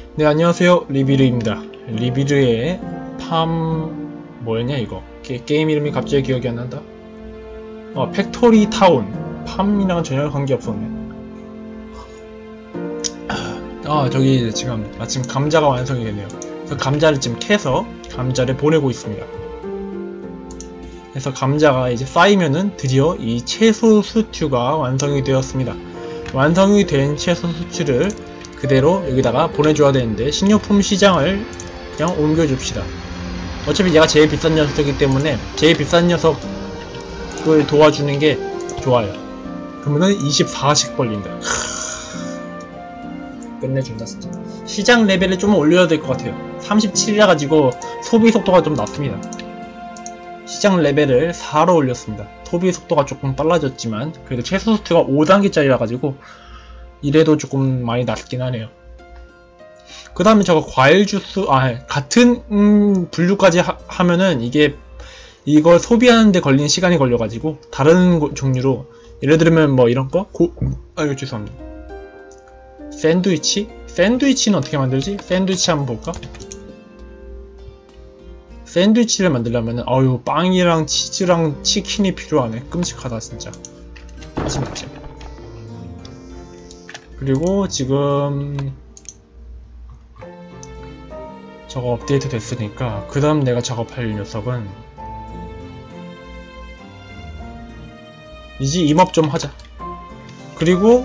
네, 안녕하세요. 리비르입니다. 리비르의 뭐였냐 이거. 게임 이름이 갑자기 기억이 안 난다. 팩토리 타운. 팜이랑은 전혀 관계없었네. 저기 지금 마침 감자가 완성이 됐네요. 그래서 감자를 지금 캐서 감자를 보내고 있습니다. 그래서 감자가 이제 쌓이면은 드디어 이 채소 스튜가 완성이 되었습니다. 완성이 된 채소 스튜를 그대로 여기다가 보내줘야 되는데 식료품 시장을 그냥 옮겨줍시다. 어차피 얘가 제일 비싼 녀석이기 때문에 제일 비싼 녀석을 도와주는 게 좋아요. 그러면은 24씩 벌린다. 끝내준다 진짜. 시장 레벨을 좀 올려야 될 것 같아요. 37이라 가지고 소비 속도가 좀 낮습니다. 시장 레벨을 4로 올렸습니다. 소비 속도가 조금 빨라졌지만 그래도 채소 스튜가 5단계짜리라 가지고 이래도 조금 많이 낮긴 하네요. 그 다음에 저거 과일 주스, 같은 분류까지 하면은 이걸 소비하는데 걸리는 시간이 걸려가지고 다른 종류로 예를 들면 뭐 이런 거? 이거 죄송합니다. 샌드위치? 샌드위치는 어떻게 만들지? 샌드위치 한번 볼까? 샌드위치를 만들려면은 빵이랑 치즈랑 치킨이 필요하네. 끔찍하다 진짜. 하심답심. 그리고 지금 저거 업데이트 됐으니까 그 다음 내가 작업할 녀석은 이제 임업 좀 하자. 그리고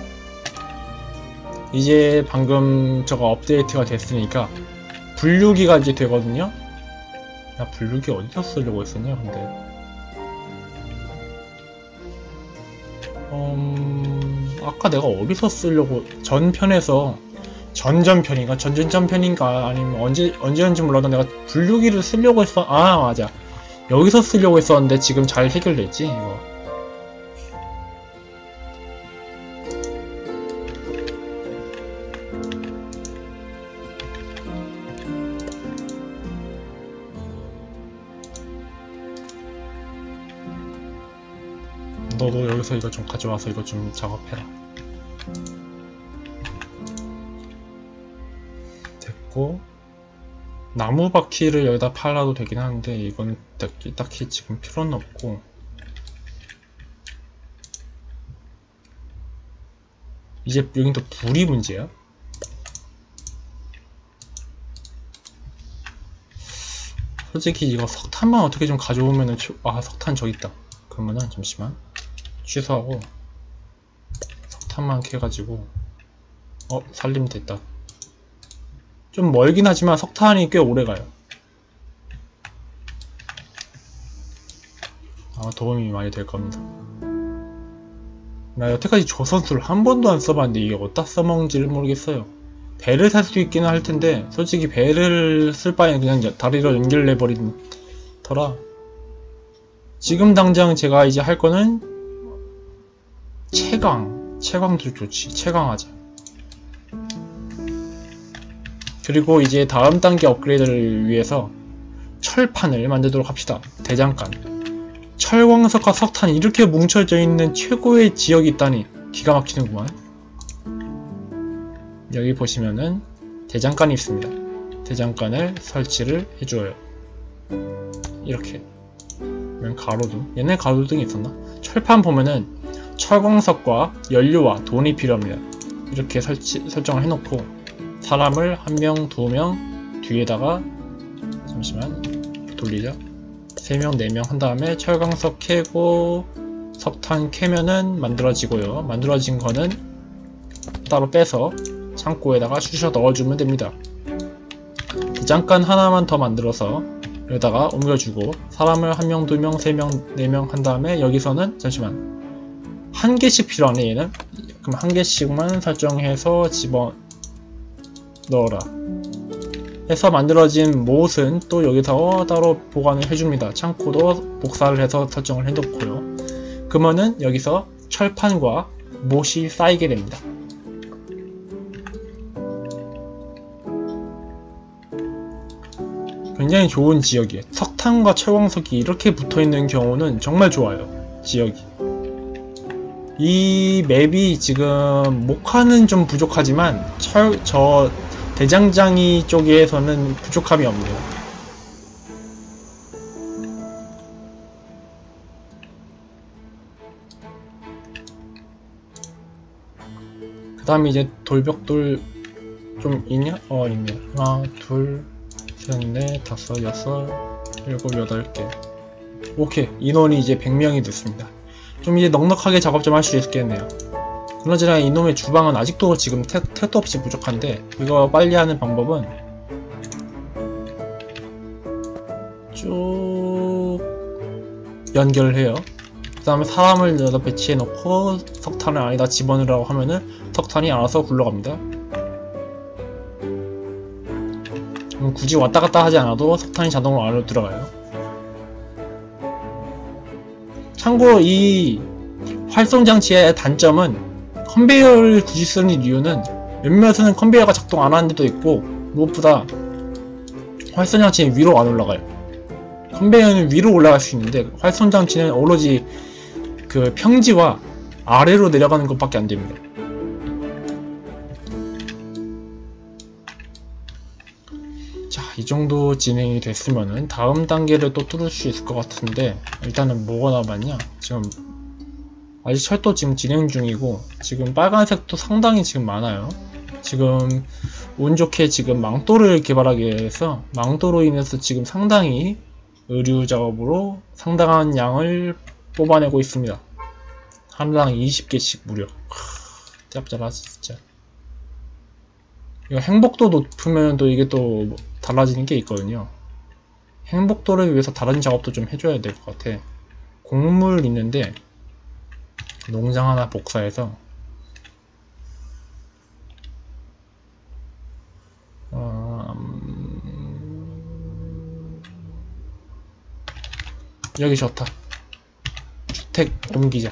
이제 방금 저거 업데이트가 됐으니까 분류기가 이제 되거든요. 나 분류기 어디서 쓰려고 했었냐 근데 아까 내가 어디서 쓰려고 전전편인가 아니면 언제였는지 몰라도 내가 분류기를 쓰려고 했어. 맞아, 여기서 쓰려고 했었는데 지금 잘 해결됐지 이거. 너도 여기서 이거 좀 가져와서 이거 좀 작업해라. 됐고, 나무 바퀴를 여기다 팔아도 되긴 하는데 이건 딱히 지금 필요는 없고, 이제 여긴 또 불이 문제야? 솔직히 이거 석탄만 어떻게 좀 가져오면은 석탄 저기 있다. 그러면은 잠시만 취소하고 석탄만 캐가지고 살림 됐다. 좀 멀긴 하지만 석탄이 꽤 오래가요. 도움이 많이 될 겁니다. 나 여태까지 조선술 한 번도 안 써봤는데 이게 어디다 써먹는지를 모르겠어요. 배를 살 수 있기는 할 텐데 솔직히 배를 쓸 바에는 그냥 다리로 연결해버린 터라 지금 당장 제가 이제 할 거는 채광도 좋지. 채광하자. 그리고 이제 다음 단계 업그레이드를 위해서 철판을 만들도록 합시다. 대장간. 철광석과 석탄이 이렇게 뭉쳐져 있는 최고의 지역이 있다니 기가 막히는구만. 여기 보시면은 대장간이 있습니다. 대장간을 설치를 해줘요. 이렇게. 가로등. 옛날 가로등이 있었나? 철판 보면은 철광석과 연료와 돈이 필요합니다. 이렇게 설정을 해놓고 사람을 1명, 2명 뒤에다가 잠시만 돌리자. 3명, 4명 한 다음에 철광석 캐고 석탄 캐면은 만들어지고요. 만들어진 거는 따로 빼서 창고에다가 쑤셔 넣어주면 됩니다. 잠깐 하나만 더 만들어서 여기다가 옮겨주고 사람을 1명, 2명, 3명, 4명 한 다음에 여기서는 잠시만 1개씩 필요하네 얘는. 그럼 1개씩만 설정해서 집어 넣어라 해서 만들어진 못은 또 여기서 따로 보관을 해줍니다. 창고도 복사를 해서 설정을 해놓고요. 그러면은 여기서 철판과 못이 쌓이게 됩니다. 굉장히 좋은 지역이에요. 석탄과 철광석이 이렇게 붙어있는 경우는 정말 좋아요. 지역이. 이 맵이 지금 목화는 좀 부족하지만 저 대장장이 쪽에서는 부족함이 없네요. 그 다음에 이제 돌벽돌 좀 있냐? 있네. 하나, 둘, 셋, 넷, 다섯, 여섯, 일곱, 여덟 개. 오케이. 인원이 이제 100명이 됐습니다. 좀 이제 넉넉하게 작업 좀 할 수 있겠네요. 그나저나 이놈의 주방은 아직도 지금 택도 없이 부족한데, 이거 빨리 하는 방법은 쭉 연결해요. 그 다음에 사람을 여기다 배치해 놓고 석탄을 안에다 집어넣으라고 하면은 석탄이 알아서 굴러갑니다. 굳이 왔다 갔다 하지 않아도 석탄이 자동으로 안으로 들어가요. 참고로 이 활성장치의 단점은 컨베이어를 굳이 쓰는 이유는 몇몇은 컨베이어가 작동 안 하는 데도 있고, 무엇보다 활성장치는 위로 안 올라가요. 컨베이어는 위로 올라갈 수 있는데 활성장치는 오로지 그 평지와 아래로 내려가는 것밖에 안 됩니다. 자, 이 정도 진행이 됐으면은 다음 단계를 또 뚫을 수 있을 것 같은데, 일단은 뭐가 남았냐? 지금 아직 철도 지금 진행 중이고, 지금 빨간색도 상당히 지금 많아요. 지금 운 좋게 지금 망토를 개발하기 위해서 망토로 인해서 지금 상당히 의류 작업으로 상당한 양을 뽑아내고 있습니다. 하나당 20개씩 무려. 짭짤하지 진짜. 이거 행복도 높으면 또 이게 또 달라지는 게 있거든요. 행복도를 위해서 다른 작업도 좀 해줘야 될 것 같아. 곡물 있는데 농장 하나 복사해서 여기 좋다. 주택 옮기자.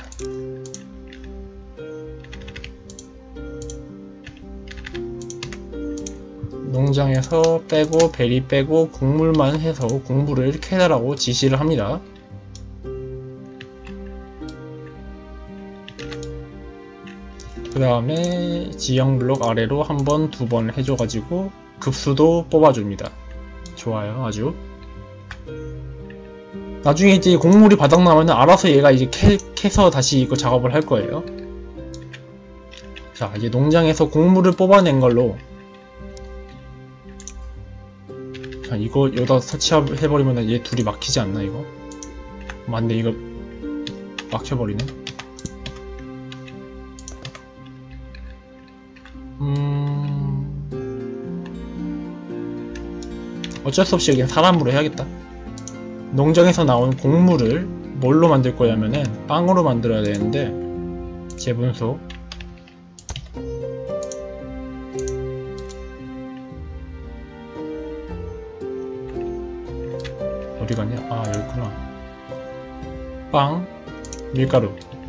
농장에서 빼고 베리 빼고 곡물만 해서 곡물을 이렇게 해달라고 지시를 합니다. 그 다음에 지형 블록 아래로 한 번, 두 번 해줘가지고 급수도 뽑아줍니다. 좋아요, 아주. 나중에 이제 곡물이 바닥나면 알아서 얘가 이제 캐서 다시 이거 작업을 할 거예요. 자, 이제 농장에서 곡물을 뽑아낸 걸로, 자, 이거 여기다 설치해버리면 얘 둘이 막히지 않나, 이거? 맞네, 이거 막혀버리네. 어쩔 수 없이 여긴 사람으로 해야겠다. 농장에서 나온 곡물을 뭘로 만들 거냐면은 빵으로 만들어야 되는데, 재분소 어디 갔냐? 아, 여기구나. 빵, 밀가루.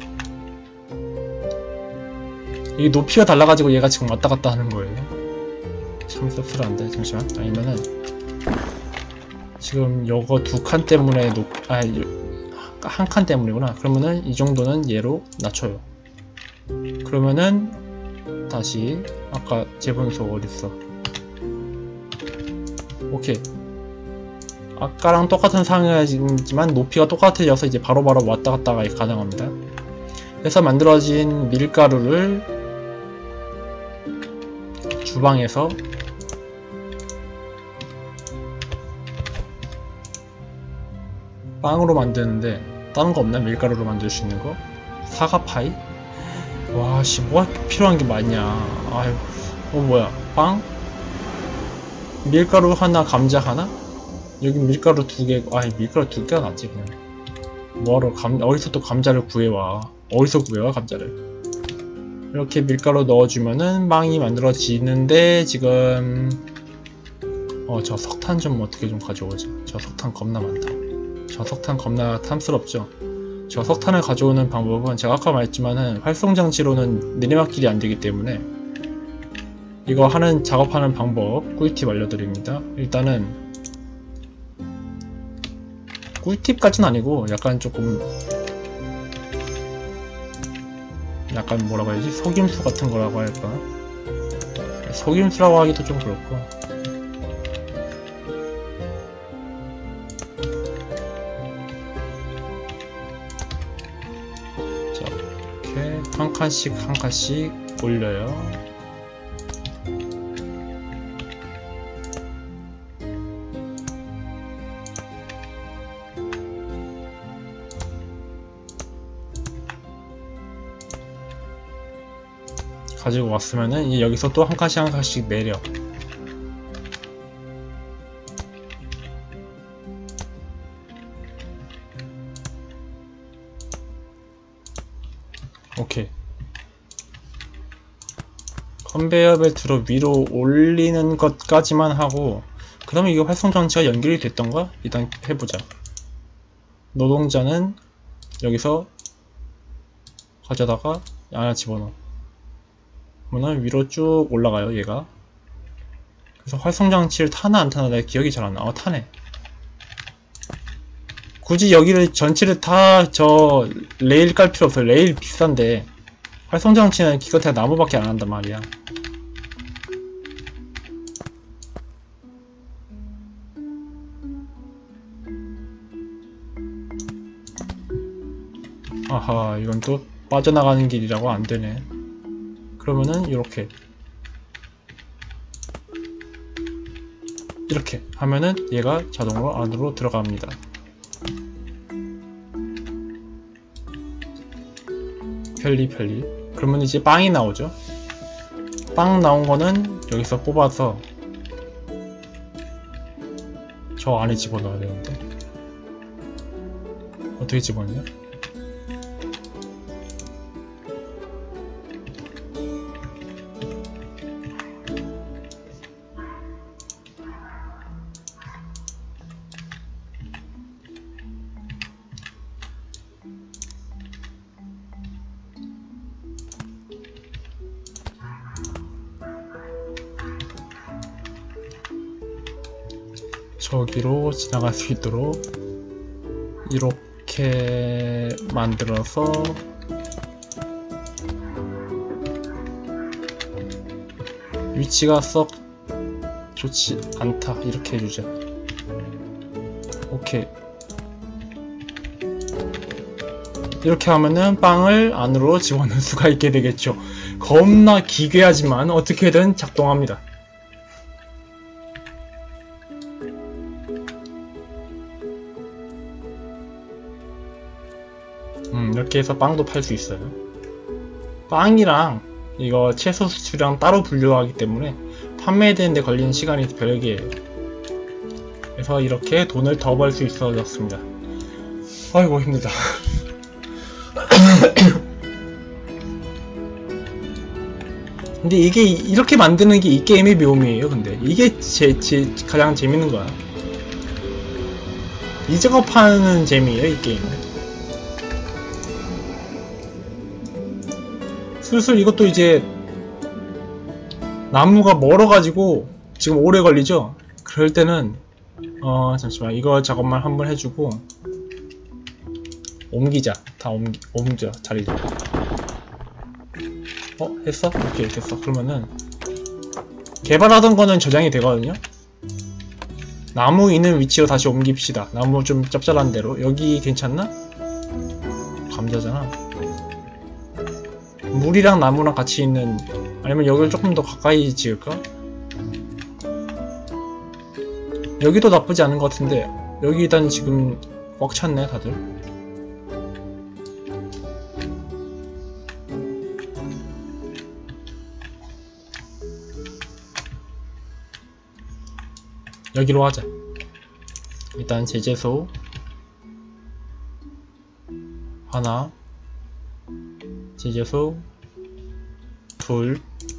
이게 높이가 달라가지고 얘가 지금 왔다 갔다 하는 거예요. 참 씁쓸한데. 잠시만. 아니면은 지금 요거 두 칸 때문에 한 칸 때문이구나. 그러면은 이 정도는 얘로 낮춰요. 그러면은 다시 아까 재분소 어딨어? 오케이. 아까랑 똑같은 상황이지만 높이가 똑같아져서 이제 바로바로 왔다 갔다가 가능합니다. 그래서 만들어진 밀가루를 주방에서 빵으로 만드는데, 다른 거 없나? 밀가루로 만들 수 있는 거? 사과파이? 와씨, 뭐가 필요한 게 많냐. 아유, 뭐야, 빵? 밀가루 하나, 감자 하나? 여기 밀가루 두 개, 밀가루 두 개가 낫지 그냥. 뭐하러 어디서 또 감자를 구해와. 어디서 구해와 감자를. 이렇게 밀가루 넣어주면은 빵이 만들어지는데, 지금 저 석탄 좀 어떻게 좀 가져오자. 저 석탄 겁나 많다. 저 석탄 겁나 탐스럽죠. 저 석탄을 가져오는 방법은 제가 아까 말했지만은 활성장치로는 내리막길이 안되기 때문에 이거 작업하는 방법 꿀팁 알려드립니다. 일단은 꿀팁까지는 아니고 약간 조금 약간 뭐라고 해야지? 속임수 같은 거라고 할까? 속임수라고 하기도 좀 그렇고. 자, 이렇게 한 칸씩 올려요. 가지고 왔으면은 이제 여기서 또 한 칸씩 내려. 오케이. 컨베이어 벨트로 위로 올리는 것까지만 하고, 그러면 이게 활성 장치가 연결이 됐던가? 일단 해보자. 노동자는 여기서 가져다가 하나 집어넣어. 그러면 위로 쭉 올라가요, 얘가. 그래서 활성장치를 타나 안 타나 내가 기억이 잘 안 나. 타네. 굳이 여기를 전체를 다 저 레일 깔 필요 없어요. 레일 비싼데 활성장치는 기껏해야 나무밖에 안 한단 말이야. 아하, 이건 또 빠져나가는 길이라고 안 되네. 그러면은 이렇게 하면은 얘가 자동으로 안으로 들어갑니다. 편리. 그러면 이제 빵이 나오죠. 빵 나온 거는 여기서 뽑아서 저 안에 집어넣어야 되는데 어떻게 집어넣냐? 저기로 지나갈 수 있도록 이렇게 만들어서 위치가 썩 좋지 않다 이렇게 해주자. 오케이. 이렇게 하면은 빵을 안으로 집어넣을 수가 있게 되겠죠. 겁나 기괴하지만 어떻게든 작동합니다. 이렇게 해서 빵도 팔 수 있어요. 빵이랑 이거 채소 수출이랑 따로 분류하기 때문에 판매되는데 걸리는 시간이 별개예요. 그래서 이렇게 돈을 더 벌 수 있어졌습니다. 아이고 힘들다. 근데 이게 이렇게 만드는 게 이 게임의 묘미예요. 근데 이게 가장 재밌는 거야. 이 작업하는 재미예요, 이 게임은. 슬슬 이것도 이제 나무가 멀어가지고 지금 오래 걸리죠? 그럴 때는 잠시만 이거 작업만 한번 해주고 옮기자. 다 옮겨 자리를. 했어? 오케이 됐어. 그러면은 개발하던 거는 저장이 되거든요? 나무 있는 위치로 다시 옮깁시다. 나무 좀 짭짤한 데로. 여기 괜찮나? 감자잖아. 물이랑 나무랑 같이 있는, 아니면 여기를 조금 더 가까이 지을까? 여기도 나쁘지 않은 것 같은데 여기 일단 지금 꽉 찼네 다들. 여기로 하자. 일단 제재소 하나, 제재소 둘,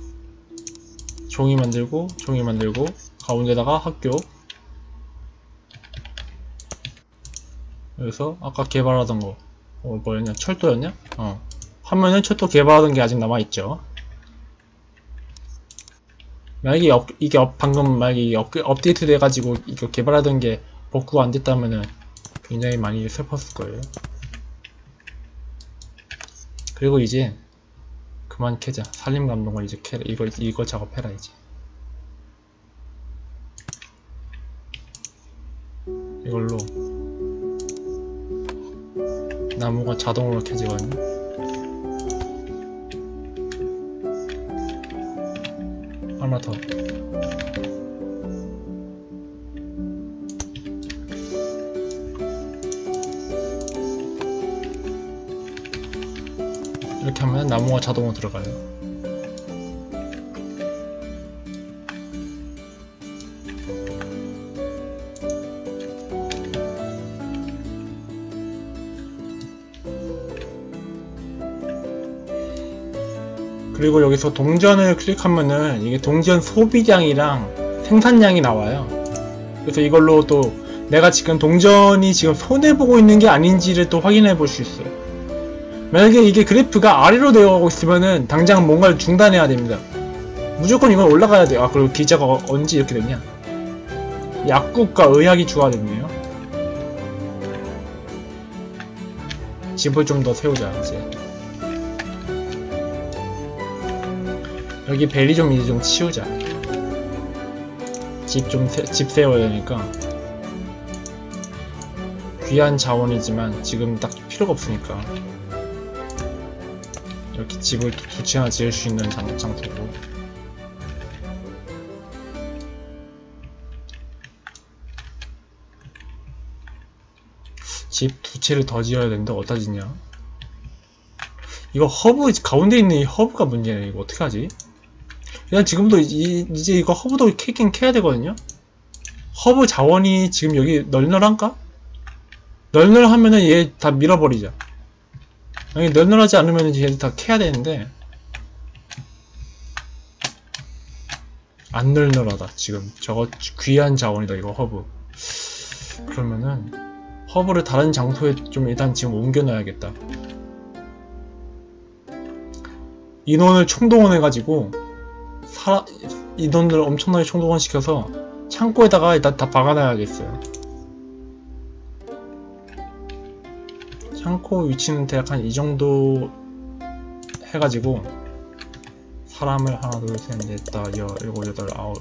종이 만들고 가운데다가 학교. 여기서 아까 개발하던 거 뭐였냐? 철도였냐? 화면에 철도 개발하던 게 아직 남아있죠. 만약에 방금 만약에 업데이트 돼가지고 이거 개발하던 게 복구가 안 됐다면은 굉장히 많이 슬펐을 거예요. 그리고 이제 그만 캐자. 산림 감독은 이제 캐 이거 작업해라 이제. 이걸로 나무가 자동으로 캐지거든요. 하나 더. 이렇게 하면 나무가 자동으로 들어가요. 그리고 여기서 동전을 클릭하면은 이게 동전 소비량이랑 생산량이 나와요. 그래서 이걸로 또 내가 지금 동전이 지금 손해보고 있는 게 아닌지를 또 확인해 볼 수 있어요. 만약에 이게 그래프가 아래로 내려가고 있으면은 당장 뭔가를 중단해야 됩니다. 무조건 이건 올라가야 돼요. 아, 그리고 기자가 언제 이렇게 됐냐? 약국과 의학이 추가됐네요. 집을 좀 더 세우자 이제. 여기 벨이 좀 이제 좀 치우자. 집 세워야 되니까. 귀한 자원이지만 지금 딱 필요가 없으니까 이렇게 집을 두 채나 지을 수 있는 장소고. 집 두 채를 더 지어야 되는데 어디다 짓냐? 이거 허브 가운데 있는 이 허브가 문제네. 이거 어떡하지? 일단 지금도 이제 이거 허브도 캐긴 캐야 되거든요. 허브 자원이 지금 여기 널널한가? 널널하면은 얘 다 밀어버리자. 여기 널널하지 않으면 얘들 다 캐야 되는데 안 널널하다. 지금 저거 귀한 자원이다 이거 허브. 그러면은 허브를 다른 장소에 좀 일단 지금 옮겨 놔야겠다. 인원을 총동원해가지고 인원을 엄청나게 총동원시켜서 창고에다가 일단 다 박아놔야겠어요. 창고 위치는 대략 한 이 정도 해가지고 사람을 하나 둘 셋 넷 다 일곱 여덟 아홉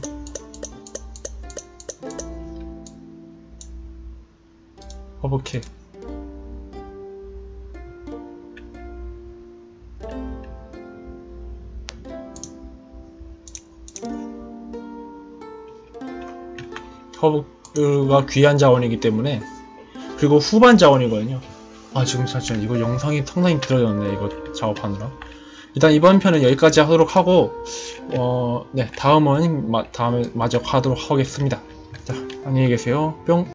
허브캐. 허브가 귀한 자원이기 때문에. 그리고 후반 자원이거든요. 아, 지금 잠시만 이거 영상이 상당히 길어졌네 이거 작업하느라. 일단 이번 편은 여기까지 하도록 하고 네, 다음에 마저 하도록 하겠습니다. 자, 안녕히 계세요. 뿅.